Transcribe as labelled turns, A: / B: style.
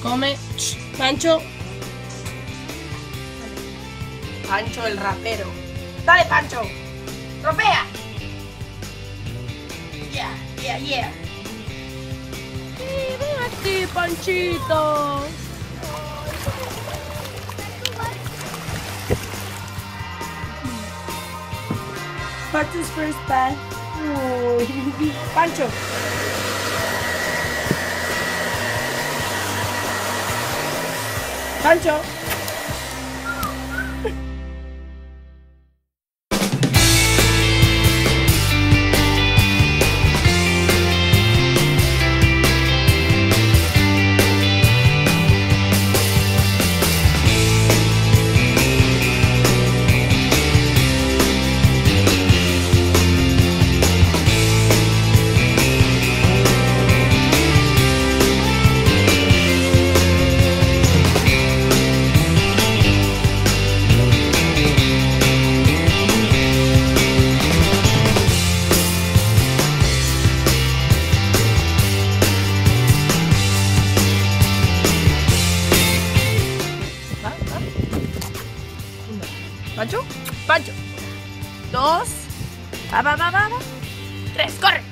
A: Come. Pancho. Pancho el rapero. ¡Dale, Pancho! ¡Tropea! Yeah. Sí, ven aquí, Panchito. Pancho's first bath. Pancho. Pancho. Pancho, Pancho. 2. Va. 3, corre.